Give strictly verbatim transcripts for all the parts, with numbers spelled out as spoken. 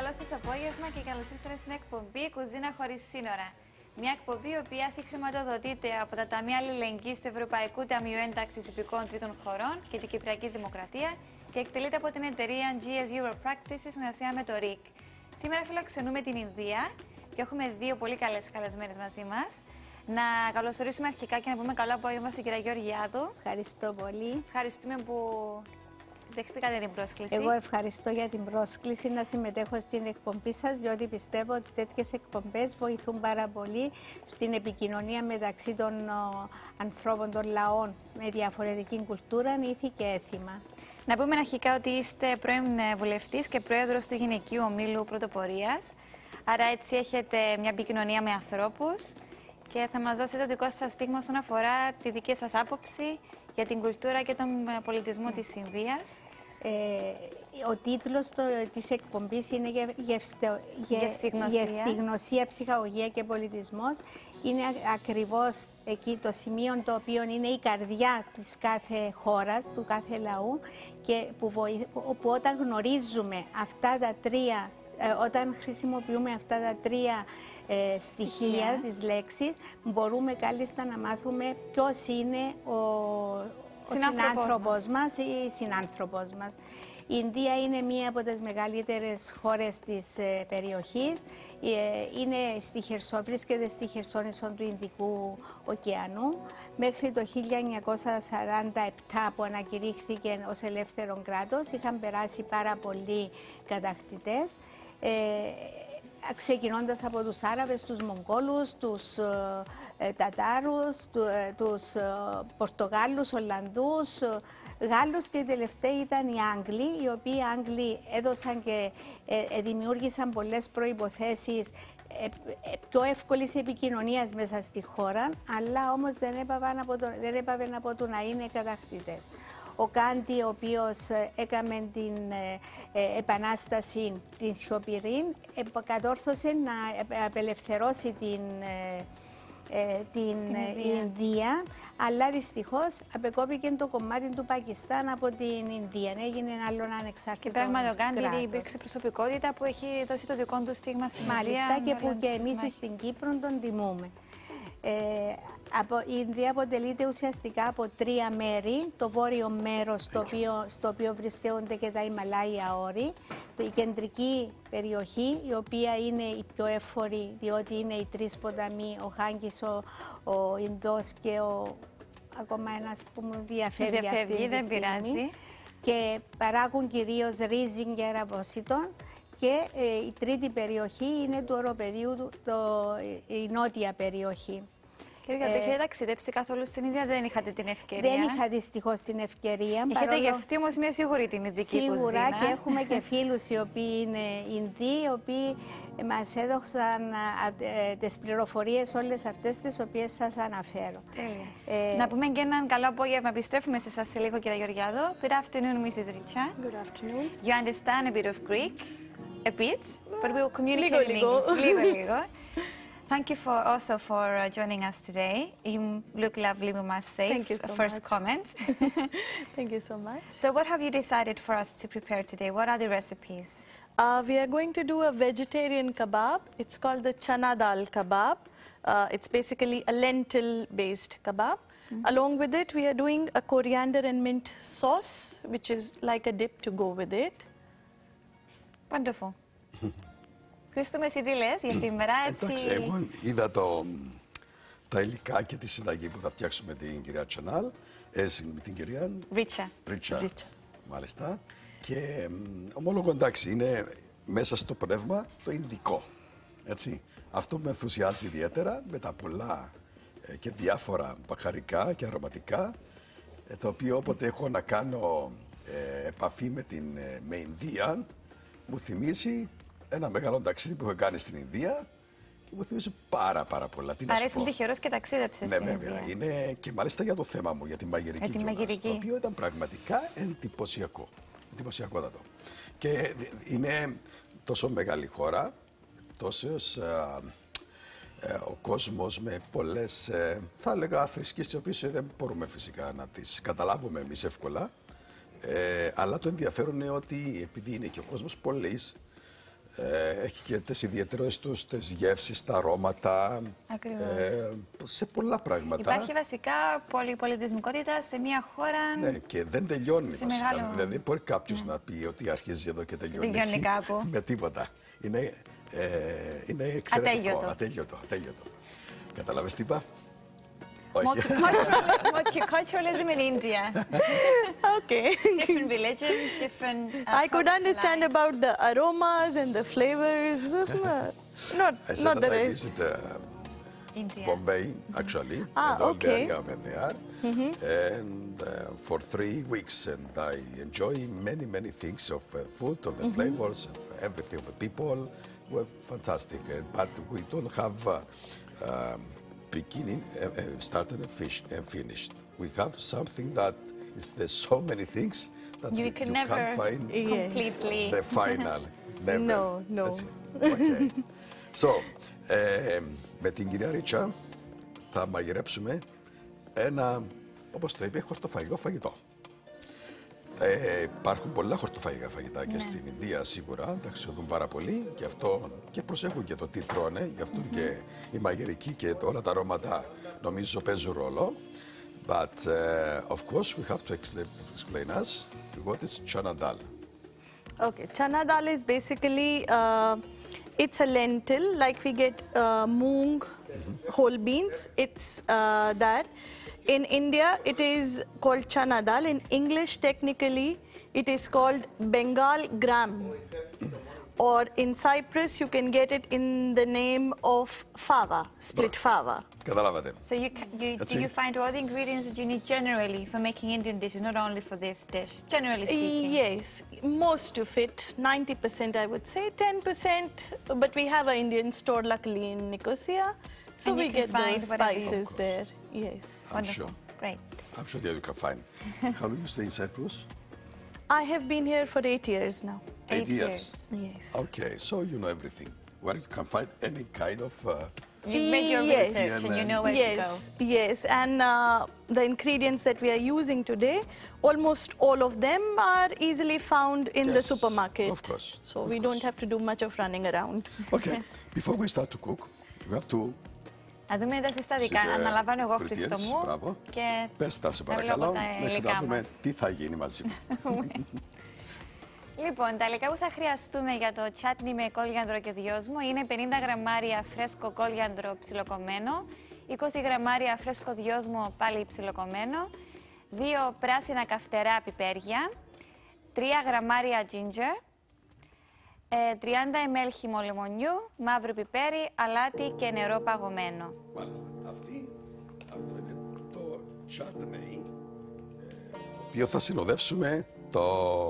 καλό σας απόγευμα και καλώς ήρθατε στην εκπομπή Κουζίνα Χωρίς Σύνορα. Μια εκπομπή η οποία συγχρηματοδοτείται από τα Ταμεία Αλληλεγγύης του Ευρωπαϊκού Ταμείου Ένταξης Υπηκών Τρίτων Χωρών και την Κυπριακή Δημοκρατία και εκτελείται από την εταιρεία τζι ες Europe Practice σε συνεργασία με το ΡΙΚ. Σήμερα φιλοξενούμε την Ινδία και έχουμε δύο πολύ καλές καλεσμένες μαζί μας. Να καλωσορίσουμε αρχικά και να πούμε καλό απόγευμα στην κυρία Γεωργιάδου. Ευχαριστώ πολύ. Ευχαριστούμε που δεχτήκατε την πρόσκληση. Εγώ ευχαριστώ για την πρόσκληση να συμμετέχω στην εκπομπή σας, διότι πιστεύω ότι τέτοιες εκπομπές βοηθούν πάρα πολύ στην επικοινωνία μεταξύ των ο, ανθρώπων, των λαών με διαφορετική κουλτούρα, ήθη και έθιμα. Να πούμε αρχικά ότι είστε πρώην βουλευτής και πρόεδρος του Γυναικείου Ομίλου Πρωτοπορίας. Άρα έτσι έχετε μια επικοινωνία με ανθρώπους και θα μας δώσετε το δικό σας στίγμα όσον αφορά τη δική σας άποψη για την κουλτούρα και τον πολιτισμό της Ινδίας. Ε, ο τίτλος το, της εκπομπής είναι γε, γευστε, γε, Γευστιγνωσία. Γευστιγνωσία, ψυχαγωγία και πολιτισμός. Είναι ακριβώς εκεί το σημείο το οποίο είναι η καρδιά της κάθε χώρας, του κάθε λαού και που, βοη, που όταν γνωρίζουμε αυτά τα τρία, ε, όταν χρησιμοποιούμε αυτά τα τρία ε, στοιχεία, στοιχεία της λέξης, μπορούμε κάλλιστα να μάθουμε ποιος είναι ο ο συνάνθρωπος μας ή η συνάνθρωπος μας. Η Ινδία είναι μία από τις μεγαλύτερες χώρες της ε, περιοχής. Ε, είναι στη Χερσό, βρίσκεται στη Χερσόνησο του Ινδικού ωκεανού. Μέχρι το χίλια εννιακόσια σαράντα επτά που ανακηρύχθηκε ως ελεύθερο κράτος, είχαν περάσει πάρα πολλοί κατακτητές. Ε, ξεκινώντας από τους Άραβες, τους Μογγόλους, τους ε, Τατάρους, του, ε, τους ε, Πορτογάλους, Ολλανδούς, ε, Γάλλους και οι τελευταίοι ήταν οι Άγγλοι, οι οποίοι Άγγλοι έδωσαν και ε, δημιούργησαν πολλές προϋποθέσεις ε, ε, πιο εύκολης επικοινωνίας μέσα στη χώρα, αλλά όμως δεν έπαβαν από το, δεν έπαβαν από το να είναι κατακτητές. Ο Κάντι, ο οποίος έκαμε την ε, επανάσταση την σιωπηρή, ε, κατόρθωσε να απελευθερώσει την, ε, την, την Ινδία. Ινδία, αλλά δυστυχώς απεκόπηκε το κομμάτι του Πακιστάν από την Ινδία. Έγινε ένα άλλο ανεξάρτητο Και πράγματι ο Γκάντι κράτος. υπήρξε προσωπικότητα που έχει δώσει το δικό του στίγμα στην Ινδία. Μάλιστα, και που και εμείς στην Κύπρο τον τιμούμε. Ε, από, η Ινδία αποτελείται ουσιαστικά από τρία μέρη. Το βόρειο μέρος στο οποίο, στο οποίο βρίσκονται και τα Ιμαλάια όρη, το, η κεντρική περιοχή, η οποία είναι η πιο εύφορη, διότι είναι οι τρεις ποταμοί, ο Χάγκης, ο, ο Ινδός και ο, ακόμα ένας που μου διαφεύγει, διαφεύγει αυτή δεν πειράζει. Και παράγουν κυρίως ρύζι και αραβοσίτων. Και ε, η τρίτη περιοχή είναι του οροπεδίου, το, η νότια περιοχή. Κύριε Γεωργιάδου, έχετε ταξιδέψει καθόλου στην Ινδία, δεν είχατε την ευκαιρία? Δεν είχα δυστυχώς την ευκαιρία. Έχετε παρόλο... γευτεί όμως μια σίγουρη την Ινδική Σίγουρα κουζίνα. Σίγουρα, και έχουμε και φίλους οι οποίοι είναι Ινδοί, οι οποίοι μας έδωσαν ε, τις πληροφορίες όλες αυτές τις οποίες σας αναφέρω. Τέλεια. Ε, Να πούμε και έναν καλό απόγευμα. Επιστρέφουμε σε εσάς σε λίγο, κύριε Γεωργιάδου. Good afternoon, Missus Richa. Good afternoon. You understand a bit of Greek? A bit, but we will communicate Ligo, in ligo. English. Ligo, ligo. Thank you for also for uh, joining us today. You look lovely, we must say. Thank you so First much. comment. Thank you so much. So what have you decided for us to prepare today? What are the recipes? Uh, we are going to do a vegetarian kebab. It's called the chana dal kebab. Uh, it's basically a lentil-based kebab. Mm-hmm. Along with it, we are doing a coriander and mint sauce, which is like a dip to go with it. Wonderful. Χρήστο, εσύ τι λες για σήμερα, έτσι? Εντάξει, εγώ είδα το, τα υλικά και τη συνταγή που θα φτιάξουμε την κυρία Τσανάλ, ε, με την κυρία Ρίτσα. Ρίτσα, μάλιστα. Και ομόλογο, εντάξει, είναι μέσα στο πνεύμα το Ινδικό, έτσι. Αυτό που με ενθουσιάζει ιδιαίτερα με τα πολλά ε, και διάφορα μπακαρικά και αρωματικά, ε, τα οποία όποτε έχω να κάνω ε, επαφή με την ε, με Ινδία, μου θυμίζει ένα μεγάλο ταξίδι που έχω κάνει στην Ινδία και μου θυμίζει πάρα πάρα πολλά. Τι να σου πω. Αρέσουν τυχερός και ταξίδεψες ναι, στην βέβαια. Ινδία. Είναι και μάλιστα για το θέμα μου, για τη μαγειρική, για τη κιόλας, μαγειρική. το οποίο ήταν πραγματικά εντυπωσιακό. Εντυπωσιακότατο. Και είναι τόσο μεγάλη χώρα, τόσος α, ε, ο κόσμος με πολλές, ε, θα έλεγα, θρησκείες, τις οποίες δεν μπορούμε φυσικά να τις καταλάβουμε εμείς εύκολα. Ε, αλλά το ενδιαφέρον είναι ότι επειδή είναι και ο κόσμος πολύς, Ε, έχει και τις ιδιαιτερότητες τους, τις γεύσεις, τα αρώματα, ε, σε πολλά πράγματα. Υπάρχει βασικά πολυπολιτισμικότητα σε μια χώρα. Ναι, και δεν τελειώνει βασικά. Μεγάλο... Δηλαδή, μπορεί κάποιος ναι. να πει ότι αρχίζει εδώ και τελειώνει. Δεν τελειώνει κάπου. Με τίποτα. Είναι, ε, είναι εξαιρετικό. Ατέλειωτο. Ατέλειωτο. Ατέλειωτο. Καταλάβες τι είπα? Multiculturalism in India. Okay. Different religions, different. Uh, I could understand life. about the aromas and the flavors. not, I said not that the I rest. visit uh, India. Bombay, actually, Ah, and all okay. the area where they are, mm-hmm. and uh, for three weeks, and I enjoy many, many things of uh, food, of the mm-hmm. flavors, of everything, of the people. Were fantastic, uh, but we don't have. Uh, um, beginning, uh, uh, started and, fish, and finished. We have something that is there's so many things that You we, can you never can't find completely. the final. Never. No, no. That's it. Okay. So, ε, με την κυρία Ρίτσα θα μαγειρέψουμε ένα, όπως το είπε, χορτοφαγικό φαγητό. Ε, υπάρχουν πολλά χορτοφαγικά φαγητά και ναι. στην Ινδία σίγουρα, τα χρησιμοποιούν πάρα πολύ και αυτό και προσέχουν και το τι τρώνε, γι' αυτό mm-hmm. και η μαγειρική και όλα τα αρώματα νομίζω παίζουν ρόλο. But uh, of course we have to explain us what is chana dal. Okay, chana dal is basically, uh, it's a lentil, like we get uh, moong, mm-hmm. whole beans, it's uh, that. In India, it is called chana dal. In English, technically, it is called Bengal gram. Or in Cyprus, you can get it in the name of fava, split fava. Καταλάβατε. So you, you, do you find all the ingredients that you need generally for making Indian dishes, not only for this dish, generally speaking? Yes, most of it, ninety percent I would say, ten percent, but we have an Indian store luckily in Nicosia, so and we get those spices there. Yes. I'm Wonderful. sure. Great. I'm sure that you can find. How long you stay in Cyprus? I have been here for eight years now. Eight, Eight years. years. Yes. Okay, so you know everything. Where you can find any kind of. Uh, You've made your Yes. research and you know where yes, to go. Yes, and uh, the ingredients that we are using today, almost all of them are easily found in Yes, the supermarket. of course, So of we course. don't have to do much of running around. okay, before we start to cook, we have to. Να δούμε τα συστατικά. Sit, uh, Αναλαμβάνω εγώ, ingredients, Χρήστο μου. μπράβο. Και Πες τα, σε θα βλέπω παρακαλώ, τα μέχρι υλικά να δούμε μας. τι θα γίνει μαζί μου. Λοιπόν, τα υλικά που θα χρειαστούμε για το τσάτνι με κόλιανδρο και δυόσμο είναι πενήντα γραμμάρια φρέσκο κόλιανδρο ψιλοκομμένο, είκοσι γραμμάρια φρέσκο δυόσμο πάλι ψιλοκομμένο, δύο πράσινα καυτερά πιπέρια, τρία γραμμάρια ginger, τριάντα μιλιλίτρια χυμό λεμονιού, μαύρο πιπέρι, αλάτι και νερό παγωμένο. Μάλιστα. Αυτή, αυτό είναι το chutney, το οποίο θα συνοδεύσουμε το,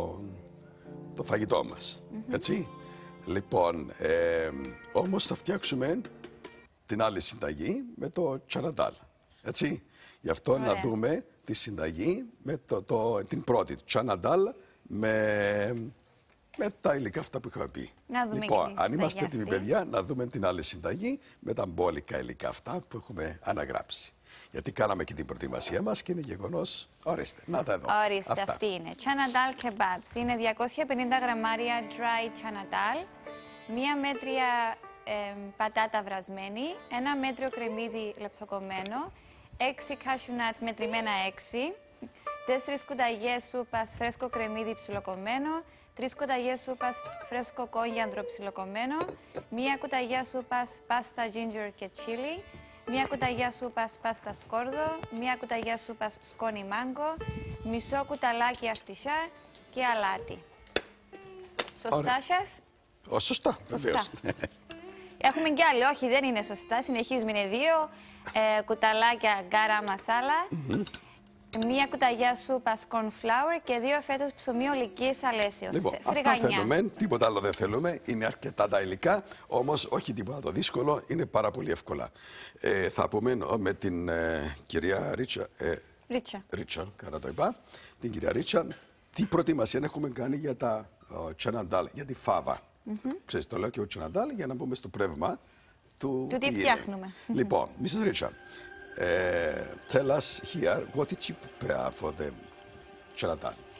το φαγητό μας. Mm-hmm. Έτσι. Λοιπόν, ε, όμως θα φτιάξουμε την άλλη συνταγή με το chana dal. Έτσι. Γι' αυτό Ωραία. να δούμε τη συνταγή με το, το, την πρώτη, το chana dal με... με τα υλικά αυτά που είχαμε πει. Να δούμε λοιπόν, και αν είμαστε αυτή. έτοιμοι, παιδιά, να δούμε την άλλη συνταγή με τα μπόλικα υλικά αυτά που έχουμε αναγράψει. Γιατί κάναμε και την προετοιμασία μας και είναι γεγονός. Ορίστε, να τα εδώ. Ορίστε, αυτά. αυτή είναι. Chana dal kebabs. Είναι διακόσια πενήντα γραμμάρια dry chana dal, μία μέτρια ε, πατάτα βρασμένη, ένα μέτριο κρεμμύδι λεπτοκομμένο, έξι cashew nuts μετρημένα έξι, τέσσερις κουταλιές σούπας φρέσκο κρεμμύδι ψιλοκομμένο, τρεις κουταλιές σούπας φρέσκο κόλιανδρο ψιλοκομμένο, μία κουταλιά σούπας πάστα ginger και chili, μία κουταλιά σούπας πάστα σκόρδο, μία κουταλιά σούπας σκόνη μάγκο, μισό κουταλάκι αρτισιά και αλάτι. Σωστά, Ωραία. σεφ? Ω, σωστά, Σωστά. βεβαίως. Έχουμε κι άλλοι, όχι δεν είναι σωστά, συνεχίζουμε, είναι δύο ε, κουταλάκια γκάρα μασάλα, mm-hmm. μία κουταλιά σούπας corn flour και δύο φέτος ψωμί ολικής αλέσεως. Λοιπόν, αυτά θέλουμε, τίποτα άλλο δεν θέλουμε, είναι αρκετά τα υλικά, όμως όχι τίποτα το δύσκολο, είναι πάρα πολύ εύκολα. Ε, θα πούμε με την ε, κυρία Ρίτσα, ε, Ρίτσα. Ρίτσα, καλά το είπα, την κυρία Ρίτσα, τι προετοιμασία έχουμε κάνει για τα chana dal, για τη φάβα. Mm-hmm. Ξέρεις, το λέω και ο chana dal για να μπούμε στο πνεύμα του, του τι είναι. φτιάχνουμε. Λοιπόν, μίσες Ρίτσα, Uh, tell us here, what did you prepare for the chana dal?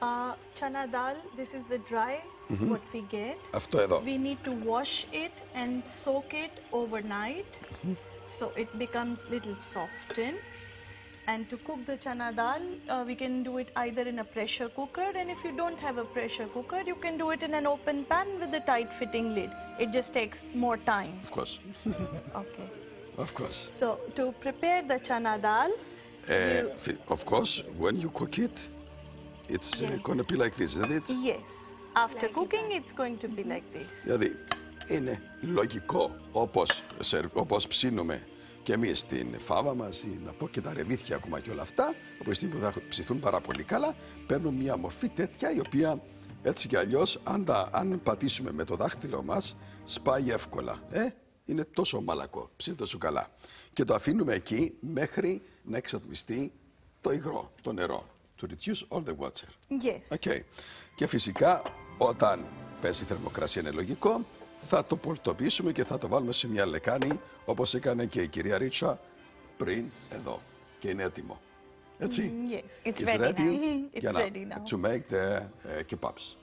Uh, chana dal, this is the dry, Mm-hmm. what we get. Αυτό εδώ. We need to wash it and soak it overnight, Mm-hmm. so it becomes little softened. And to cook the chana dal, uh, we can do it either in a pressure cooker, and if you don't have a pressure cooker, you can do it in an open pan with a tight fitting lid. It just takes more time. Of course. Okay. Of course. So to prepare the chana dal, Uh, of course, when you cook it, it's uh, going to be like this, isn't it? yes, after cooking, it's going to be like this. Δηλαδή, είναι λογικό όπως, σε, όπως ψήνουμε και εμείς την φάβα μας ή να πω και τα ρεβίθια ακόμα και όλα αυτά, από τη στιγμή που θα ψηθούν πάρα πολύ καλά, παίρνουν μια μορφή τέτοια η οποία έτσι κι αλλιώς αν, τα, αν πατήσουμε με το δάχτυλο μας σπάει εύκολα. Ε? Είναι τόσο μαλακό, ψήνει τόσο καλά. Και το αφήνουμε εκεί μέχρι να εξατμιστεί το υγρό, το νερό. To reduce all the water. Yes. Okay. Και φυσικά όταν πέσει η θερμοκρασία είναι λογικό, θα το πολτοποιήσουμε και θα το βάλουμε σε μια λεκάνη όπως έκανε και η κυρία Ρίτσα πριν εδώ. Και είναι έτοιμο. Έτσι. Yes. It's It's ready ready, now. It's για να- ready now. to make the uh, kebabs.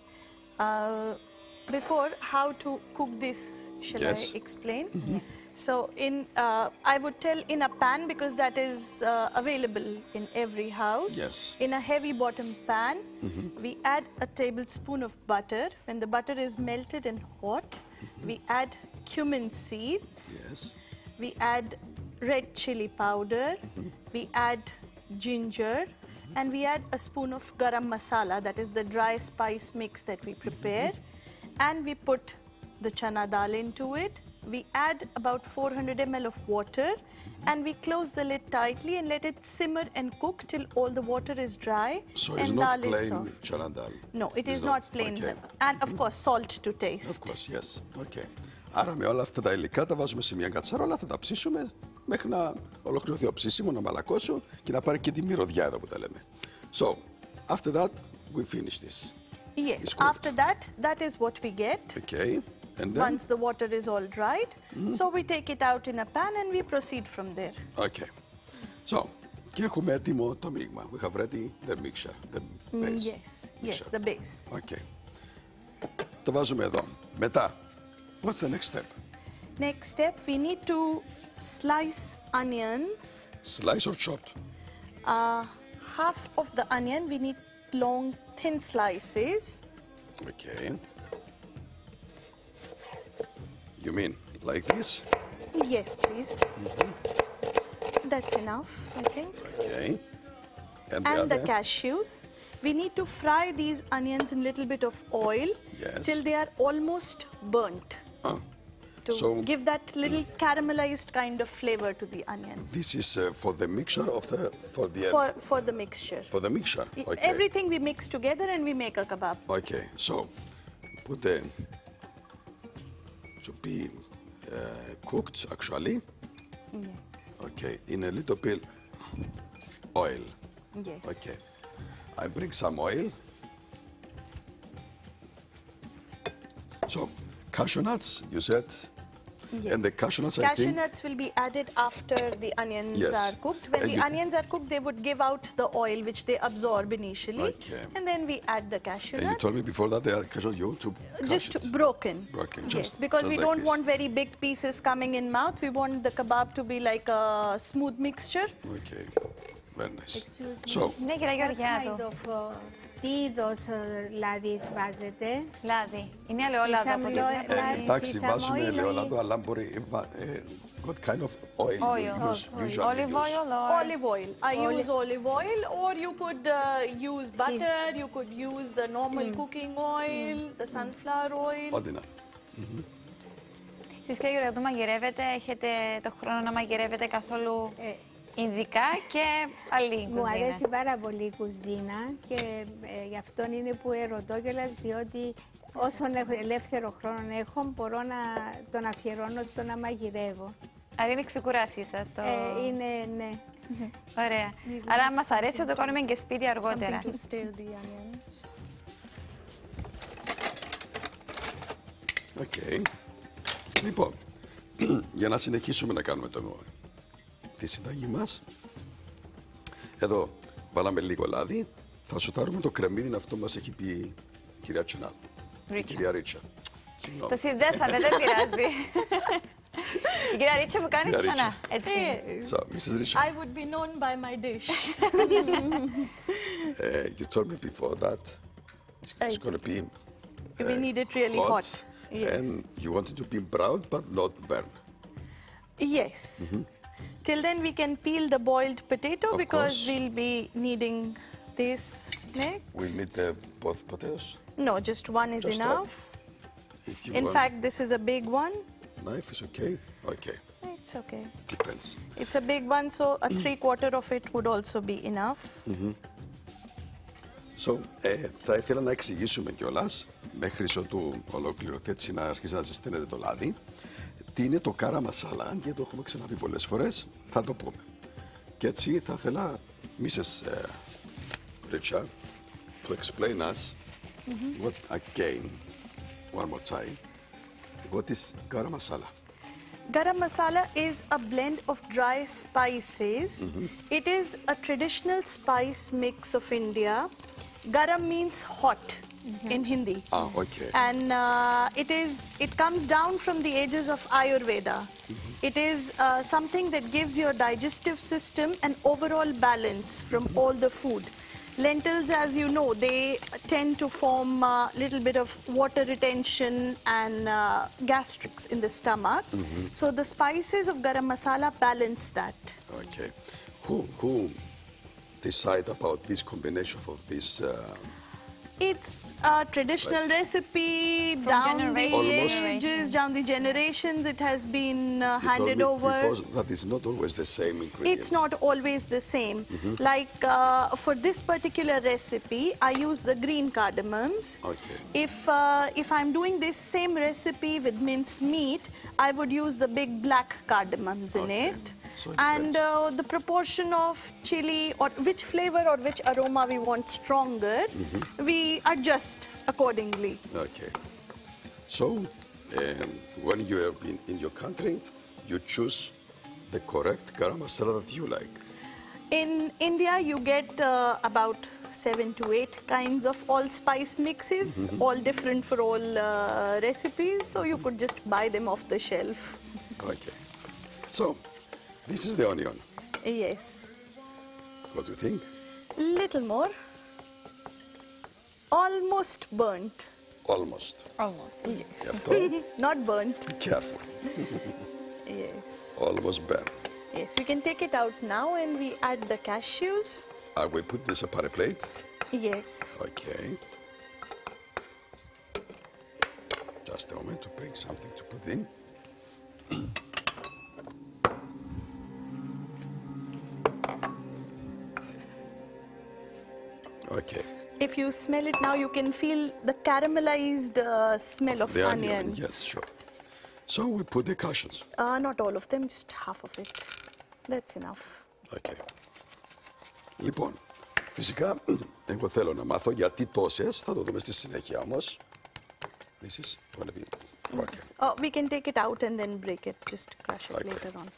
Uh, before, how to cook this, shall Yes. I explain? Yes. So, in uh, I would tell in a pan because that is uh, available in every house. Yes. In a heavy bottom pan, we add a tablespoon of butter. When the butter is melted and hot, we add cumin seeds. Yes. We add red chili powder. We add ginger. And we add a spoon of garam masala, that is the dry spice mix that we prepare. And we put the chana dal into it. We add about four hundred milliliters of water. And we close the lid tightly and let it simmer and cook till all the water is dry. So and it's not dal is plain soft. chana dal. No, it It's is not plain. Okay. And of course, salt to Of taste. course, yes. Okay. Άρα με όλα αυτά τα υλικά τα βάζουμε σε μια κατσαρόλα, θα τα ψήσουμε μέχρι να ολοκληρωθεί ο ψήσιμο, να μαλακώσω και να πάρει και τη μυρωδιά εδώ που τα λέμε. So, after that, we finish this. Yes, It's cooked. after that, that is what we get. Okay. And then, Once the water is all dried. So we take it out in a pan and we proceed from there. okay. So, και έχουμε έτοιμο το μείγμα. We have ready the mixture, the base. Yes, yes, Mixture. the base. Okay. Το βάζουμε εδώ. Μετά, what's the next step? Next step, we need to slice onions. Slice or chopped? Uh, half of the onion, we need long, thin slices. Okay. You mean like this? Yes, please. That's enough, I think. Okay. And the And the other? cashews. We need to fry these onions in a little bit of oil Yes. till they are almost burnt. Ah, To So- give that little caramelized kind of flavor to the onion. this is uh, for the mixture of the for the end. For, for the mixture. For the mixture. Okay. Everything we mix together and we make a kebab. Okay. So put the to be uh, cooked actually. Yes. Okay. In a little bit oil. Yes. Okay. I bring some oil. So cashew nuts, you said. Yes. And the cashew nuts, I Cashew think. nuts will be added after the onions Yes. are cooked. When And the you- onions are cooked, they would give out the oil which they absorb initially. Okay. And then we add the cashew And you nuts. told me before that they are cashew you to Just crush it. broken. Broken, Yes, just- because just we like don't this. want very big pieces coming in mouth. We want the kebab to be like a smooth mixture. Okay. Very nice. Excuse me. So Ναι, κυρία What kind Γεωργιάδου. of, uh, τι είδος ε, λάδι βάζετε? Λάδι. Είναι ελαιόλαδο από ό,τι Σισαμλό- βλέπω. λάδι. εντάξει, Sesame βάζουμε oil ελαιόλαδο, αλλά μπορεί. ε, βα- ε, What kind of oil you Oil. use, Oil. usually Olive use? oil or... Olive oil. I Olive- use olive oil, or you could uh, use butter, you could use the normal cooking oil, the sunflower oil. Ό,τι να. Εσείς, κύριε Γεωργιάδου, μαγειρεύετε, έχετε το χρόνο να μαγειρεύετε καθόλου Ε, ειδικά και άλλη Μου κουζίνα? αρέσει πάρα πολύ η κουζίνα και ε, γι' αυτό είναι που ερωτώ κιόλας, διότι όσον έχω, ελεύθερο χρόνο έχω, μπορώ να τον αφιερώνω στο να μαγειρεύω. Άρα είναι ξεκουράσει σας το... Ε, είναι, ναι. Ωραία. Άρα μας αρέσει να το κάνουμε και σπίτι αργότερα. Something to stir the onions. Okay. Λοιπόν, για να συνεχίσουμε να κάνουμε το, τη συνταγή μας, εδώ βάλαμε λίγο λάδι θα σοτάρουμε το κρεμμύδι, αυτό μας έχει πει η κυρία Τσινάλ. Η κυρία Ρίτσα. Συγγνώμη. Το συνδέσαμε, δεν πειράζει. Η κυρία Ρίτσα μου κάνει ξανά, έτσι. So, Missus Richa. I would be known by my dish. uh, you told me before that it's, it's going to be uh, we need it really hot. hot. Yes. And you want it to be brown but not burn. Yes. Mm-hmm. Till then we can peel the boiled potato of because course. we'll be needing this next. We'll need uh, both potatoes? No, just one is just enough. If you In want, fact, this is a big one. Knife is okay? Okay. It's okay. Depends. It's a big one, so a three quarter of it would also be enough. Mm-hmm. So, ε, θα ήθελα να εξηγήσουμε κιόλας, μέχρι ότου ολοκληρωθεί έτσι να αρχίσει να ζεσταίνεται το λάδι, τι είναι το κάρα μασάλα, αν και το έχουμε ξαναπεί πολλές φορές, θα το πούμε. Και έτσι θα ήθελα, Missus Uh, Richa, to explain us mm-hmm. what again, one more time, what is garam masala? Garam masala is a blend of dry spices. Mm-hmm. It is a traditional spice mix of India. Garam means hot mm-hmm. in Hindi. Ah, okay. And uh, it is it comes down from the ages of Ayurveda. Mm-hmm. It is uh, something that gives your digestive system an overall balance from mm-hmm. all the food. Lentils, as you know, they tend to form a little bit of water retention and uh, gastrics in the stomach. Mm-hmm. So the spices of garam masala balance that. Okay. Who, who decide about this combination of this? Uh, It's a traditional spice. recipe From down generation the Almost. ages, down the generations. It has been uh, you handed told me over. before that is not always the same ingredient. It's not always the same. Mm-hmm. Like uh, for this particular recipe, I use the green cardamoms. Okay. If uh, if I'm doing this same recipe with minced meat, I would use the big black cardamoms in Okay. it. So it And uh, the proportion of chili or which flavor or which aroma we want stronger, mm-hmm. we adjust accordingly. Okay. So, um, when you are in, in your country, you choose the correct garam masala that you like. In India, you get uh, about seven to eight kinds of allspice mixes, mm-hmm. all different for all uh, recipes, so you could just buy them off the shelf. Okay. So, this is the onion. Yes. What do you think? Little more. Almost burnt. Almost. Almost. Yes. Yeah, Not burnt. be careful. Yes. Almost burnt. Yes, we can take it out now and we add the cashews. I will put this upon a plate. Yes. Okay. Just a moment to bring something to put in. Okay. If you smell it now, you can feel the caramelized uh, smell of, the onions. onion, yes, sure. So we put the cashews. Uh, not all of them, just half of it. That's enough. Okay. Λοιπόν, φυσικά, εγώ θέλω να μάθω γιατί τόσες, θα το δούμε στη συνέχεια όμως. This is going to be, okay. Oh, we can take it out and then break it, just crush it Okay. later on.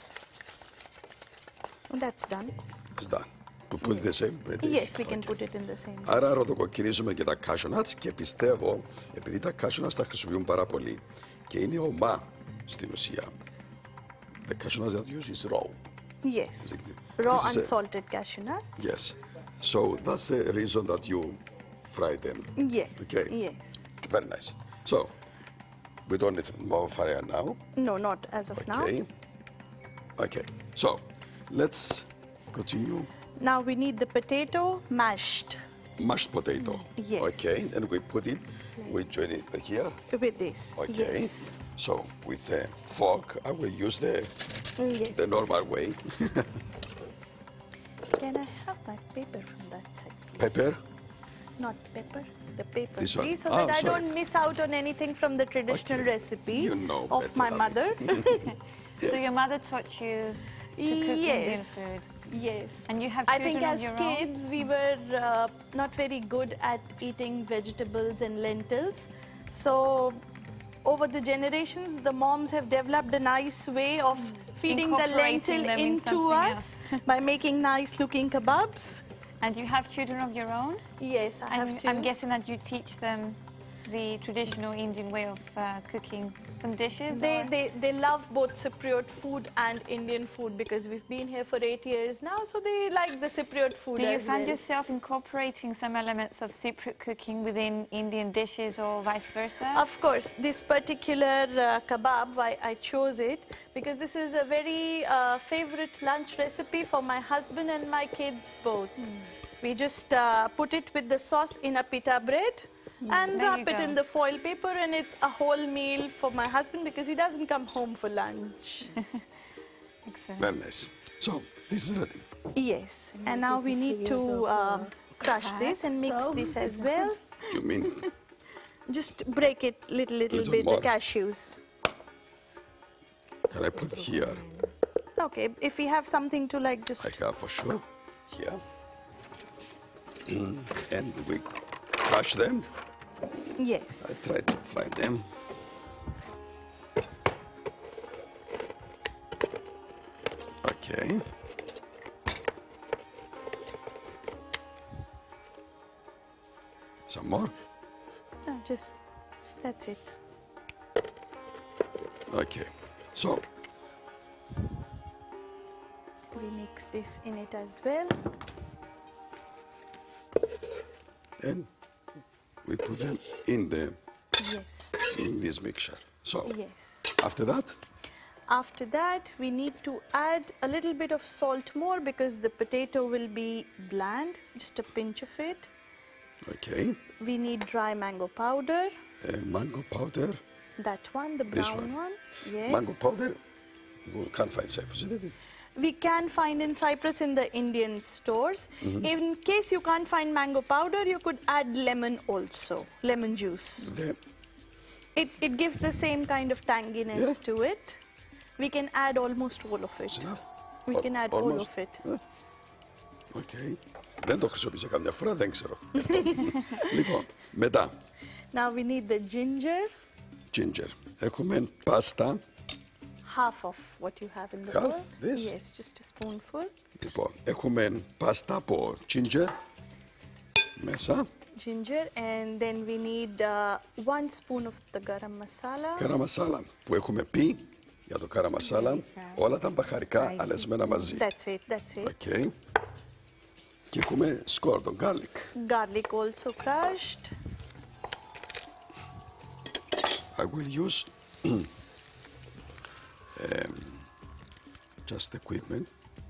Oh, that's done. It's done. We put the same dish? Yes, we can Okay. put it in the same. Άρα ροδοκοκκινίζουμε και τα cashew nuts και πιστεύω, επειδή τα cashew nuts τα χρησιμοποιούν πάρα πολύ και είναι ομά στην ουσία. The cashew nuts that you use is raw. Yes, raw This is a- unsalted cashew nuts. Yes. So that's the reason that you fry them. Yes, Okay. yes. Very nice. So, we don't need more fire now. No, not as of now. Okay. Okay. So, let's continue. Now we need the potato mashed Mashed potato. Yes. Okay. And we put it, we join it here. with this. Okay. Yes. So, with a fork, I will use the, Yes. the normal way. Can I have that paper from that side, please? Pepper. Not pepper, the paper, This one. please, so Ah, that I sorry. don't miss out on anything from the traditional Okay. recipe You know of better my than me. mother. So your mother taught you to cook Indian Yes. food. Yes. And you have I think children of as your own? kids we were uh, not very good at eating vegetables and lentils. So over the generations, the moms have developed a nice way of feeding the Incorporating lentil them in into something us by making nice looking kebabs. And you have children of your own? Yes, I I'm, have two. I'm guessing that you teach them the traditional Indian way of uh, cooking some dishes? They, or? they, they love both Cypriot food and Indian food because we've been here for eight years now, so they like the Cypriot food Do you as find well. yourself incorporating some elements of Cypriot cooking within Indian dishes or vice versa? Of course, this particular uh, kebab, I, I chose it because this is a very uh, favorite lunch recipe for my husband and my kids both. Mm. We just uh, put it with the sauce in a pita bread and there wrap you it go. in the foil paper, and it's a whole meal for my husband because he doesn't come home for lunch. Excellent. Very nice. So, this is ready. Yes, and now we need to uh, crush this and mix So- this as well. You mean Just break it little, little, Little bit, more. the cashews. can I put it here? Okay, if we have something to like just... I have for sure here. Mm, and we crush them. I Yes. try to find them. Okay. Some more? No, just, that's it. Okay. So, We mix this in it as well. and we put them in the Yes, in this mixture. So, yes. after that, After that, we need to add a little bit of salt more because the potato will be bland, just a pinch of it. okay, We need dry mango powder, uh, mango powder. that one, the This brown one. one. Yes. Mango powder, we can't find Cyprus, isn't it? We can find in Cyprus in the Indian stores. Mm-hmm. In case you can't find mango powder, you could add lemon also, lemon juice. The, It, it gives the same kind of tanginess Yeah. to it. We can add almost all of it. it's enough. We Al- can add all almost. of it. Ε, Okay. Δεν το χρησιμοποίησα καμιά φορά, δεν ξέρω. Αυτό. Λοιπόν, μετά, Now we need the ginger, ginger. Έχουμε πάστα. half of what you have in the Half bowl. this? Yes, just a spoonful. Λοιπόν, έχουμε πάστα από ginger μέσα. Ginger, and then we need uh, one spoon of the garam masala. Κάρα μασάλα που έχουμε πει για το κάρα μασάλα. Όλα τα μπαχαρικά αλεσμένα μαζί. That's it, that's it. Okay. Και έχουμε σκόρδο, garlic. Garlic also crushed. I will use um, just equipment.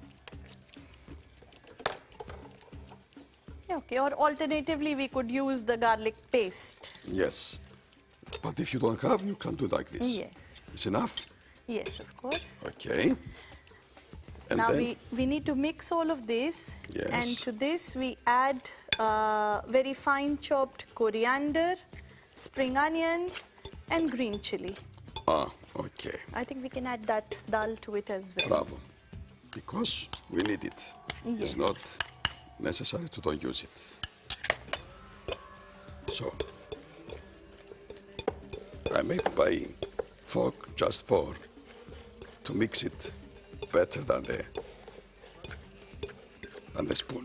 Okay, or alternatively, we could use the garlic paste. Yes. But if you don't have, you can do like this. Yes. It's enough? Yes, of course. Okay. And now then, we, we need to mix all of this. Yes. And to this we add uh, very fine chopped coriander, spring onions and green chili. ah, okay. I think we can add that dal to it as well. Bravo. Because we need it. Yes. It's not necessary to don't use it. So, I make by fork just for to mix it better than the than the spoon.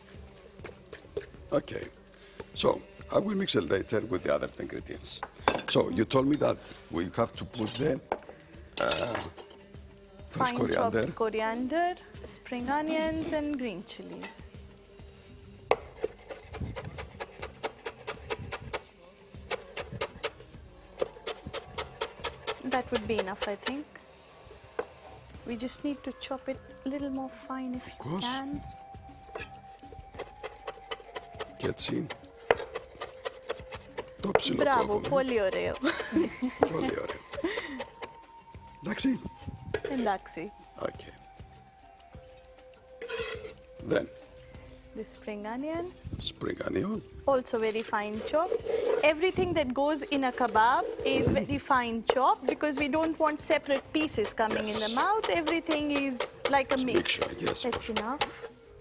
Okay, so I will mix it later with the other ingredients. So you told me that we have to put the uh, fresh Fine coriander. chopped coriander, spring onions and green chilies. That would be enough, I think. We just need to chop it a little more fine if you course. can. Και έτσι το ψιλοκόβουμε. Μπράβο, πολύ ωραίο. Πολύ ωραίο. Εντάξει. Εντάξει. Okay. Then, The spring onion, spring onion. also very fine chop. Everything that goes in a kebab is very fine chopped because we don't want separate pieces coming in the Yes. mouth. Everything is like a It's mix. mixture, yes. That's enough.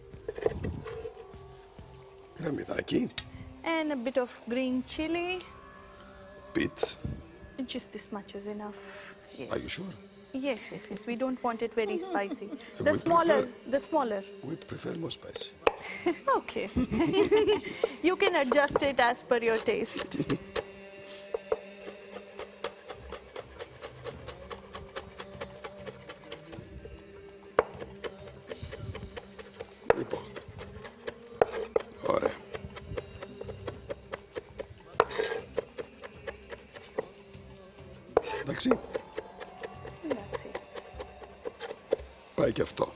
Κρεμμυδάκι. And a bit of green chili. Bit. Just this much is enough. Yes. Are you sure? Yes, yes, yes. We don't want it very spicy. We The smaller, prefer- the smaller. We prefer more spicy. Okay. You can adjust it as per your taste. Λοιπόν, ωραία. Εντάξει, Εντάξει. πάει και αυτό.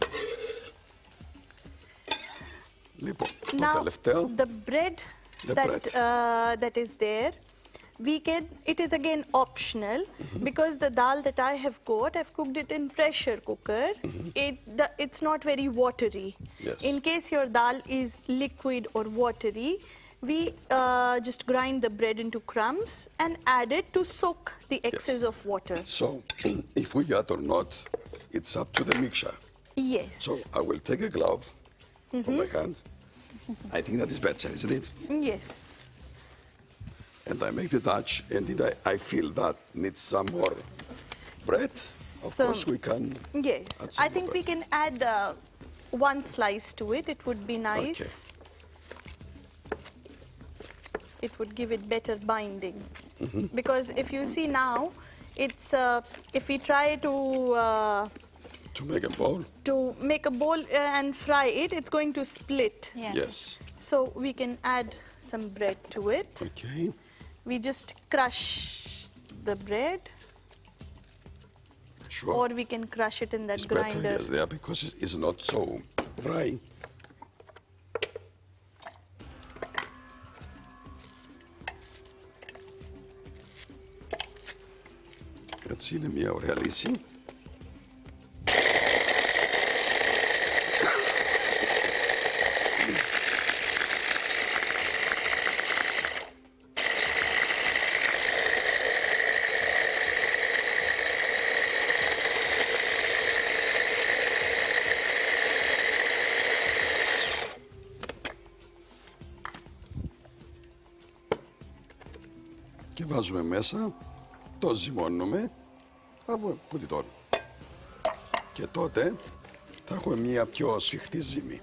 Λοιπόν, το Now, τελευταίο. the bread The that bread. Uh, that is there, we can. It is again optional because the dal that I have got, I've cooked it in pressure cooker. It the, it's not very watery. Yes. In case your dal is liquid or watery, we uh, just grind the bread into crumbs and add it to soak the excess of water. So, if we add or not, it's up to the mixture. Yes. So, I will take a glove on my hand. I think that is better, isn't it? Yes. And I make the touch, and did I, I feel that needs some more bread. Of Some- course, we can. Yes. add some I think more we bread. can add uh, one slice to it. It would be nice. It would give it better binding. Because if you see now, it's uh, if we try to uh, To make a bowl? to make a bowl uh, and fry it, it's going to split. Yes. Yes. So we can add some bread to it. Okay. We just crush the bread, Sure. or we can crush it in that It's better, grinder. yes, there, because it- it's not so dry. Έτσι είναι μια ωραία λύση. Και βάζουμε μέσα, το ζυμώνουμε, από πούτι τώρα. Και τότε θα έχουμε μια πιο σφιχτή ζύμη.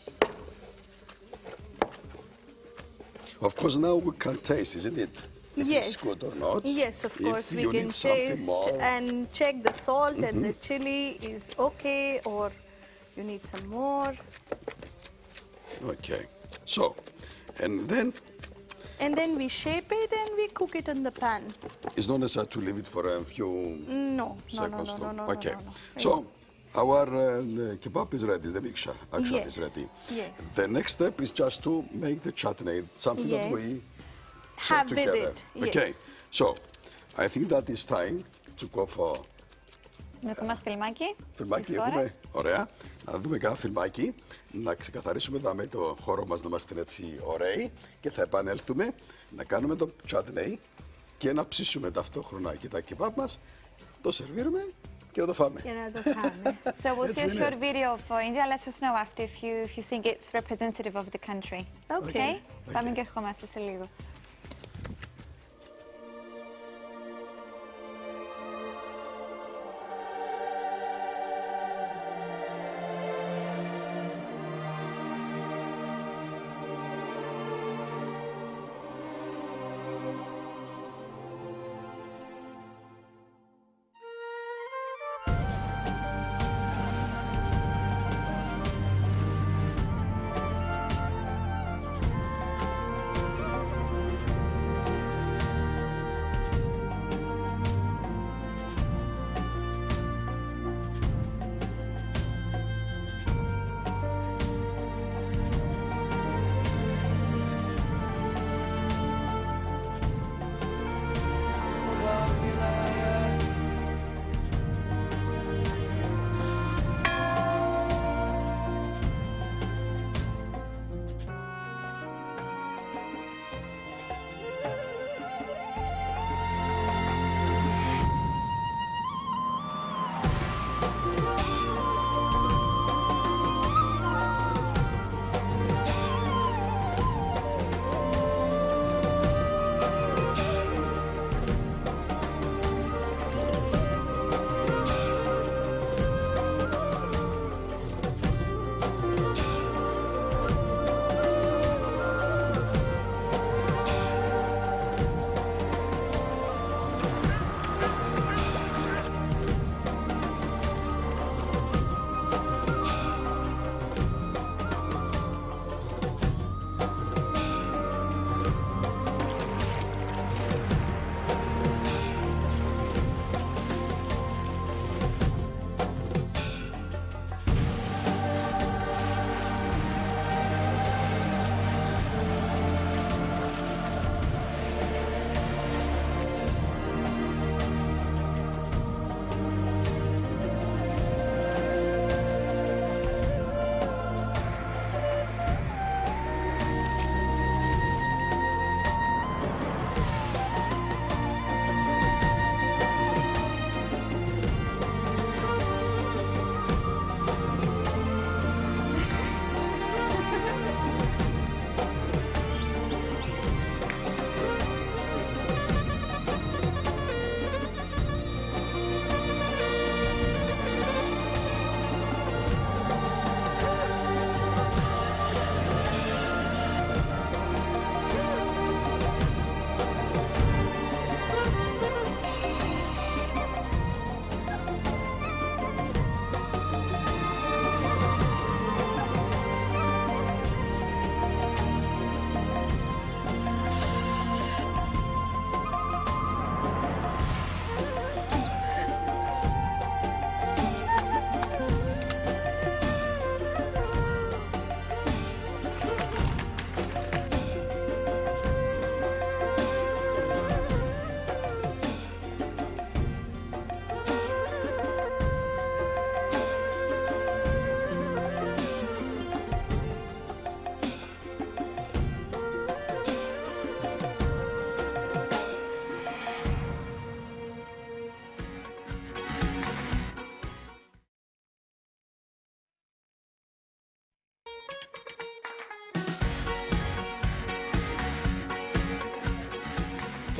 Of course, now we can taste, isn't it? If Yes. it's good or not. Yes, of If course, we you can need something taste more. and check the salt and the chili is okay, or you need some more. Okay. So, and then And then we shape it and we cook it in the pan. it's not necessary to leave it for a few No, no, no, seconds. no, to- no, no, okay. no, no. So, our uh, the kebab is ready, the mixture actually is Yes, ready. yes. The next step is just to make the chutney, something that Yes. we serve Have with together. it, Okay. yes. So, I think that is time to go for Δικό μας φιλμάκι. φιλμάκι. της Έχουμε, χώρας. ωραία. Να δούμε κάνα φιλμάκι, να ξεκαθαρίσουμε δάμε το χώρο μας να είμαστε έτσι ωραίοι και θα επανέλθουμε να κάνουμε το chutney και να ψήσουμε ταυτόχρονα και τα κebab μας, το σερβίρουμε και να το φάμε. Για να το φάμε. So we'll see a Isn't short it? video for India. Let us know after if you, if you think it's representative of the country. Okay. Πάμε και ερχόμαστε σε λίγο.